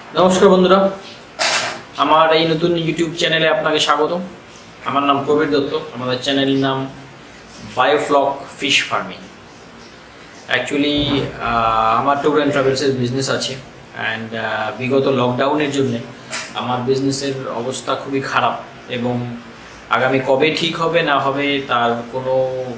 নমস্কার বন্ধুরা, আমার এই নতুন ইউটিউব চ্যানেলে আপনাকে স্বাগত। আমার নাম প্রবীর দত্ত। আমাদের চ্যানেলের নাম বায়োফ্লক ফিশ ফার্মিং। অ্যাকচুয়ালি আমার ট্যুর অ্যান্ড ট্রাভেলসের বিজনেস আছে, অ্যান্ড বিগত লকডাউনের জন্য আমার বিজনেসের অবস্থা খুবই খারাপ এবং আগামী কবে ঠিক হবে না হবে তার কোনো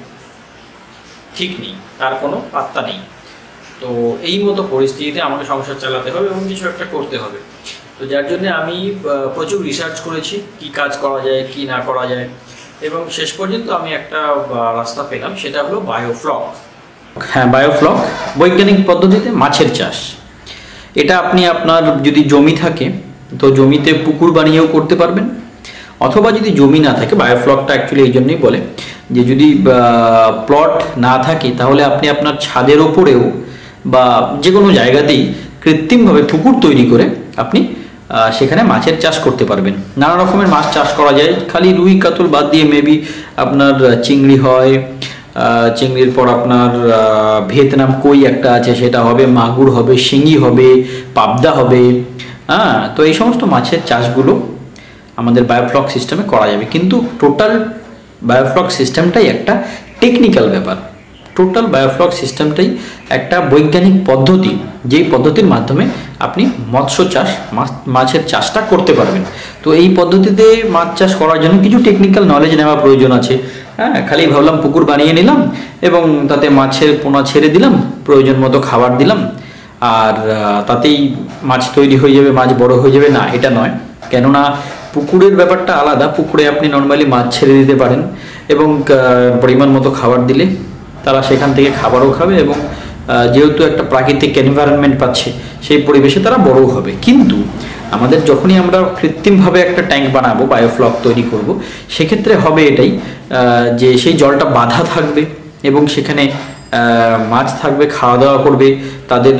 ঠিক নেই, তার কোনো পাত্তা নেই। তো এই মতো পরিস্থিতিতে আমাকে সংসার চালাতে হবে এবং কিছু একটা করতে হবে। তো যার জন্য আমি প্রচুর রিসার্চ করেছি কি কাজ করা যায় কি না করা যায়, এবং শেষ পর্যন্ত আমি একটা রাস্তা পেলাম, সেটা হলো বায়োফ্লক। হ্যাঁ, বায়োফ্লক বৈজ্ঞানিক পদ্ধতিতে মাছের চাষ। এটা আপনি আপনার যদি জমি থাকে তো জমিতে পুকুর বানিয়েও করতে পারবেন, অথবা যদি জমি না থাকে, বায়োফ্লকটা অ্যাকচুয়ালি এই জন্যই বলে যে যদি প্লট না থাকে তাহলে আপনি আপনার ছাদের ওপরেও বা যে কোনো জায়গাতেই কৃত্রিমভাবে পুকুর তৈরি করে আপনি সেখানে মাছের চাষ করতে পারবেন। নানা রকমের মাছ চাষ করা যায়, খালি রুই কাতল বাদ দিয়ে মেবি আপনার চিংড়ি হয়, চিংড়ির পর আপনার ভিয়েতনাম কই একটা আছে সেটা হবে, মাগুর হবে, শিঙি হবে, পাবদা হবে। হ্যাঁ, তো এই সমস্ত মাছের চাষগুলো আমাদের বায়োফ্লক সিস্টেমে করা যাবে। কিন্তু টোটাল বায়োফ্লক সিস্টেমটাই একটা টেকনিক্যাল ব্যাপার। টোটাল বায়োফ্লক সিস্টেমটাই একটা বৈজ্ঞানিক পদ্ধতি, যেই পদ্ধতির মাধ্যমে আপনি মৎস্য চাষ মাছের চাষটা করতে পারবেন। তো এই পদ্ধতিতে মাছ চাষ করার জন্য কিছু টেকনিক্যাল নলেজ নেওয়া প্রয়োজন আছে। হ্যাঁ, খালি ভাবলাম পুকুর বানিয়ে নিলাম এবং তাতে মাছের পোনা ছেড়ে দিলাম, প্রয়োজন মতো খাবার দিলাম আর তাতেই মাছ তৈরি হয়ে যাবে, মাছ বড় হয়ে যাবে, না, এটা নয়। কেননা পুকুরের ব্যাপারটা আলাদা। পুকুরে আপনি নর্মালি মাছ ছেড়ে দিতে পারেন এবং পরিমাণ মতো খাবার দিলে তারা সেখান থেকে খাবারও খাবে এবং যেহেতু একটা প্রাকৃতিক এনভায়রনমেন্ট পাচ্ছে সেই পরিবেশে তারা বড়ও হবে। কিন্তু আমাদের যখনই আমরা কৃত্রিমভাবে একটা ট্যাঙ্ক বানাবো, বায়োফ্লক তৈরি করব, সেক্ষেত্রে হবে এটাই যে সেই জলটা বাঁধা থাকবে এবং সেখানে মাছ থাকবে, খাওয়া দাওয়া করবে। তাদের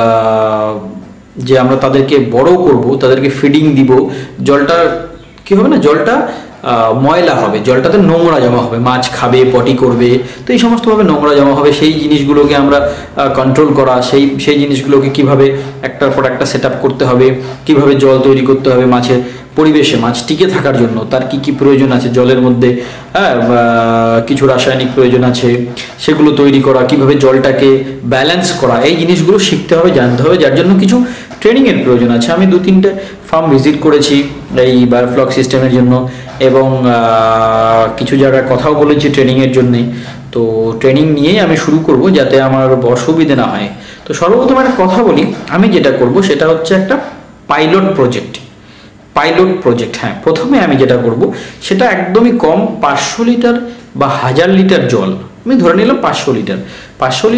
যে আমরা তাদেরকে বড় করব, তাদেরকে ফিডিং দিব, জলটা কি হবে না, জলটা ময়লা হবে, জলটাতে নোংরা জমা হবে, মাছ খাবে, পটি করবে। তো এই সমস্তভাবে নোংরা জমা হবে, সেই জিনিসগুলোকে আমরা কন্ট্রোল করা, সেই জিনিসগুলোকে কিভাবে একটার পর একটা সেট আপ করতে হবে, কিভাবে জল তৈরি করতে হবে মাছের পরিবেশে, মাছ টিকে থাকার জন্য তার কি কি প্রয়োজন আছে জলের মধ্যে, হ্যাঁ, কিছু রাসায়নিক প্রয়োজন আছে, সেগুলো তৈরি করা, কিভাবে জলটাকে ব্যালেন্স করা, এই জিনিসগুলো শিখতে হবে, জানতে হবে। যার জন্য কিছু ট্রেনিংয়ের প্রয়োজন আছে। আমি 2-3টে ফার্ম ভিজিট করেছি এই বায়োফ্লক সিস্টেমের জন্য এবং কিছু জায়গায় কথাও বলেছি ট্রেনিংয়ের জন্যে। তো ট্রেনিং নিয়েই আমি শুরু করব যাতে আমার অসুবিধে না হয়। তো সর্বপ্রথম একটা কথা বলি, আমি যেটা করব সেটা হচ্ছে একটা পাইলট প্রজেক্ট। হ্যাঁ, প্রথমে আমি যেটা করব সেটা একদমই কম 500 লিটার বা 1000 লিটার জল, আমি ধরে নিলাম 500 লিটার। 500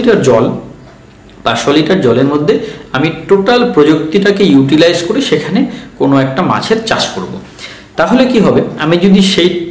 লিটার জলের মধ্যে আমি টোটাল প্রযুক্তিটাকে ইউটিলাইজ করে সেখানে কোনো একটা মাছের চাষ করব। তাহলে কি হবে, আমি যদি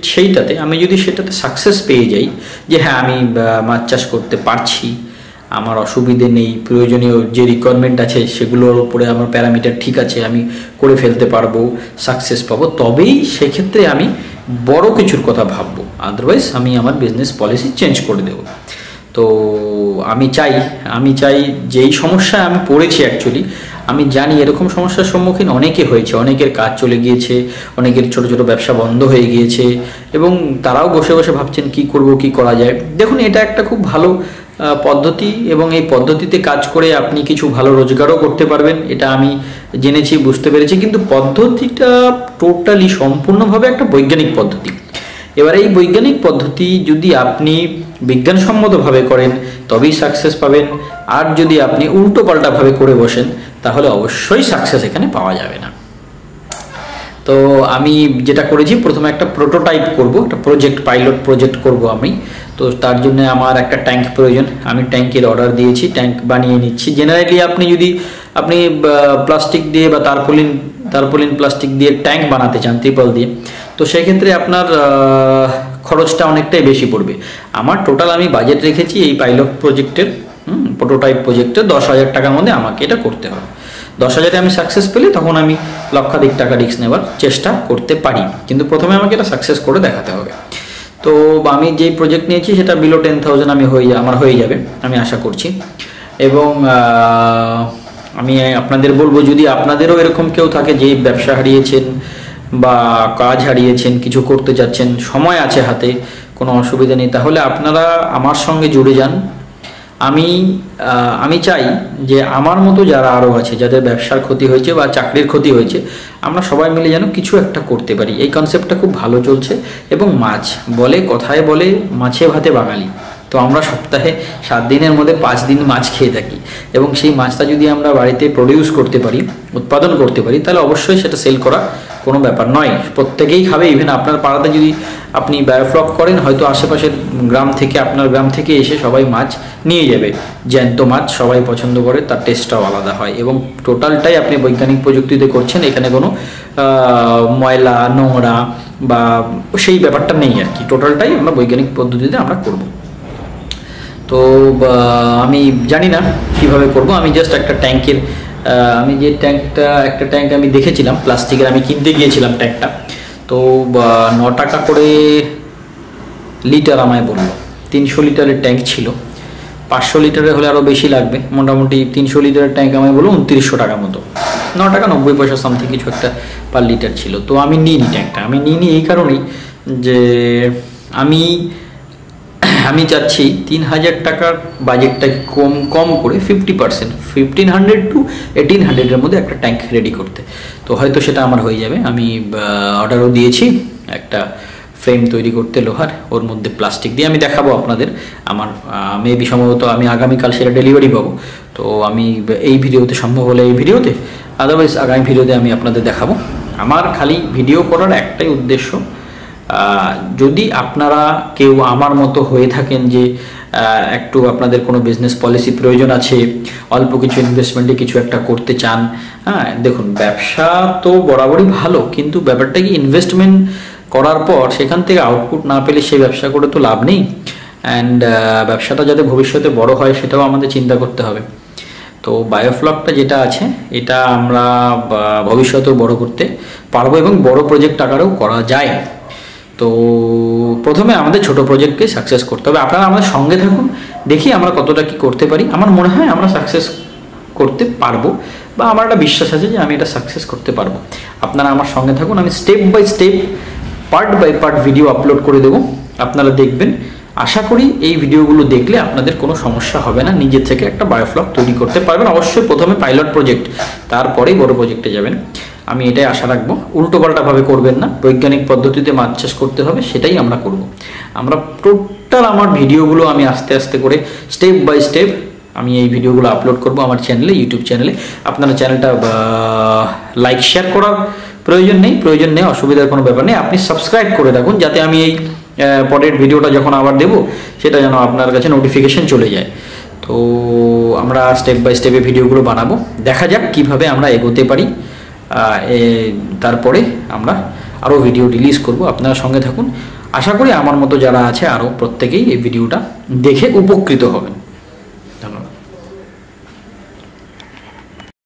সেটাতে সাকসেস পেয়ে যাই যে হ্যাঁ আমি মাছ চাষ করতে পারছি, আমার অসুবিধে নেই, প্রয়োজনীয় যে রিকোয়ারমেন্ট আছে সেগুলোর উপরে আমার প্যারামিটার ঠিক আছে, আমি করে ফেলতে পারবো, সাকসেস পাবো, তবেই সেক্ষেত্রে আমি বড় কিছুর কথা ভাববো। আদারওয়াইজ আমি আমার বিজনেস পলিসি চেঞ্জ করে দেবো। তো আমি চাই যেই সমস্যায় আমি পড়েছি, অ্যাকচুয়ালি আমি জানি এরকম সমস্যার সম্মুখীন অনেকে হয়েছে, অনেকের কাজ চলে গিয়েছে, অনেকের ছোট ছোট ব্যবসা বন্ধ হয়ে গিয়েছে এবং তারাও বসে বসে ভাবছেন কি করব, কি করা যায়। দেখুন, এটা একটা খুব ভালো পদ্ধতি এবং এই পদ্ধতিতে কাজ করে আপনি কিছু ভালো রোজগারও করতে পারবেন, এটা আমি জেনেছি, বুঝতে পেরেছি। কিন্তু পদ্ধতিটা টোটালি সম্পূর্ণভাবে একটা বৈজ্ঞানিক পদ্ধতি। এবার এই বৈজ্ঞানিক পদ্ধতি যদি আপনি বিজ্ঞানসম্মতভাবে করেন তবেই সাকসেস পাবেন, আর যদি আপনি উল্টো পাল্টাভাবে করে বসেন তাহলে অবশ্যই সাকসেস এখানে পাওয়া যাবে না। তো আমি যেটা করেছি, প্রথমে একটা প্রোটোটাইপ করব, একটা পাইলট প্রজেক্ট করব আমি। তো তার জন্য আমার একটা ট্যাঙ্ক প্রয়োজন, আমি ট্যাঙ্কের অর্ডার দিয়েছি, ট্যাঙ্ক বানিয়ে নিচ্ছি। জেনারেলি আপনি প্লাস্টিক দিয়ে বা তারপলিন প্লাস্টিক দিয়ে ট্যাঙ্ক বানাতে চান, ত্রিপল দিয়ে, তো সেক্ষেত্রে আপনার খরচটা অনেকটাই বেশি পড়বে। আমার টোটাল আমি বাজেট রেখেছি এই পাইলট প্রজেক্টের, প্রোটোটাইপ প্রজেক্টের 10,000 টাকার মধ্যে আমাকে এটা করতে হবে। 10,000-এ আমি সাকসেস পেলে তখন আমি লক্ষাধিক টাকা রিস্ক নেওয়ার চেষ্টা করতে পারি, কিন্তু প্রথমে আমাকে এটা সাকসেস করে দেখাতে হবে। তো আমি যেই প্রজেক্ট নিয়েছি সেটা বিলো 10,000 আমার হয়ে যাবে, আমি আশা করছি। এবং আমি আপনাদের বলবো, যদি আপনাদেরও এরকম কেউ থাকে যে ব্যবসা হারিয়েছেন বা কাজ হারিয়েছেন, কিছু করতে যাচ্ছেন, সময় আছে হাতে, কোনো অসুবিধা নেই, তাহলে আপনারা আমার সঙ্গে জুড়ে যান। আমি চাই যে আমার মতো যারা আরও আছে, যাদের ব্যবসার ক্ষতি হয়েছে বা চাকরির ক্ষতি হয়েছে, আমরা সবাই মিলে যেন কিছু একটা করতে পারি। এই কনসেপ্টটা খুব ভালো চলছে। এবং মাছ বলে, কথায় বলে মাছে ভাতে বাঙালি, তো আমরা সপ্তাহে 7 দিনের মধ্যে 5 দিন মাছ খেয়ে থাকি, এবং সেই মাছটা যদি আমরা বাড়িতে প্রডিউস করতে পারি, উৎপাদন করতে পারি, তাহলে অবশ্যই সেটা সেল করা কোনো ব্যাপার নয়, প্রত্যেকেই খাবে। ইভেন আপনার পাড়াতে যদি আপনি বায়োফ্লক করেন, হয়তো আশেপাশের গ্রাম থেকে, আপনার গ্রাম থেকে এসে সবাই মাছ নিয়ে যাবে। জ্যান্ত মাছ সবাই পছন্দ করে, তার টেস্টটাও আলাদা হয়, এবং টোটালটাই আপনি বৈজ্ঞানিক প্রযুক্তিতে করছেন, এখানে কোনো ময়লা নোংরা বা সেই ব্যাপারটা নেই আর কি। টোটালটাই আমরা বৈজ্ঞানিক পদ্ধতিতে আমরা করব। তো আমি জানি না কিভাবে করব, আমি জাস্ট একটা ট্যাঙ্কের, আমি যে একটা ট্যাঙ্ক আমি দেখেছিলাম প্লাস্টিকের, আমি কিনতে গিয়েছিলাম ট্যাঙ্কটা, তো 9 টাকা করে লিটার আমায় বললো। 300 লিটারের ট্যাঙ্ক ছিল, 500 লিটারের হলে আরও বেশি লাগবে, মোটামুটি 300 লিটারের ট্যাঙ্ক আমায় বললো 2900 টাকা মতো, 9 টাকা 90 পয়সা সামথিং কিছু একটা পার লিটার ছিল। তো আমি নিইনি ট্যাঙ্কটা, আমি নিইনি এই কারণেই যে আমি চাচ্ছি 3000 টাকার বাজেটটাকে কম করে 50%, 1500 to 1800-এর মধ্যে একটা ট্যাঙ্ক রেডি করতে। তো হয়তো সেটা আমার হয়ে যাবে। আমি অর্ডারও দিয়েছি একটা ফ্রেম তৈরি করতে লোহার, ওর মধ্যে প্লাস্টিক দিয়ে আমি দেখাবো আপনাদের। আমার মেবি সম্ভবত আমি আগামীকাল সেটা ডেলিভারি পাবো। তো আমি এই ভিডিওতে, সম্ভব হলে এই ভিডিওতে, আদারওয়াইজ আগামী ভিডিওতে আমি আপনাদের দেখাবো। আমার খালি ভিডিও করার একটাই উদ্দেশ্য, যদি আপনারা কেউ আমার মতো হয়ে থাকেন যে একটু আপনাদের কোনো বিজনেস পলিসি প্রয়োজন আছে, অল্প কিছু ইনভেস্টমেন্টে কিছু একটা করতে চান, হ্যাঁ দেখুন ব্যবসা তো বরাবরই ভালো, কিন্তু ব্যাপারটা কি ইনভেস্টমেন্ট করার পর সেখান থেকে আউটপুট না পেলে সেই ব্যবসা করে তো লাভ নেই। অ্যান্ড ব্যবসাটা যাতে ভবিষ্যতে বড় হয় সেটাও আমাদের চিন্তা করতে হবে। তো বায়োফ্লকটা যেটা আছে, এটা আমরা ভবিষ্যতেও বড় করতে পারবো, এবং বড় প্রজেক্ট আকারেও করা যায়। তো প্রথমে আমাদের ছোট প্রজেক্টকে সাকসেস করতে হবে। আপনারা আমাদের সঙ্গে থাকুন, দেখি আমরা কতটা কি করতে পারি। আমার মনে হয় আমরা সাকসেস করতে পারবো, বা আমার একটা বিশ্বাস আছে যে আমি এটা সাকসেস করতে পারবো। আপনারা আমার সঙ্গে থাকুন, আমি step by step, part by part video upload করে দেবো, আপনারা দেখবেন। আশা করি এই ভিডিওগুলো দেখলে আপনাদের কোনো সমস্যা হবে না, নিজের থেকে একটা বায়োফ্লক তৈরি করতে পারবেন। অবশ্যই প্রথমে পাইলট প্রজেক্ট, তারপরেই বড় প্রজেক্টে যাবেন, আমি এটাই আশা রাখবো। উল্টোপাল্টাভাবে করবেন না, বৈজ্ঞানিক পদ্ধতিতে মাছ চাষ করতে হবে, সেটাই আমরা করব। আমরা টোটাল আমার ভিডিওগুলো আমি আস্তে আস্তে করে স্টেপ বাই স্টেপ আমি এই ভিডিওগুলো আপলোড করব আমার চ্যানেলে, ইউটিউব চ্যানেলে। আপনারা চ্যানেলটা লাইক শেয়ার করার প্রয়োজন নেই, অসুবিধার কোনো ব্যাপার নেই। আপনি সাবস্ক্রাইব করে রাখুন, যাতে আমি এই পরের ভিডিওটা যখন আবার দেবো সেটা যেন আপনার কাছে নোটিফিকেশন চলে যায়। তো আমরা স্টেপ বাই স্টেপে ভিডিওগুলো বানাবো, দেখা যাক কিভাবে আমরা এগোতে পারি। তারপরে আমরা আরও ভিডিও রিলিজ করব, আপনারা সঙ্গে থাকুন। আশা করি আমার মতো যারা আছে আরও প্রত্যেকেই এই ভিডিওটা দেখে উপকৃত হবেন।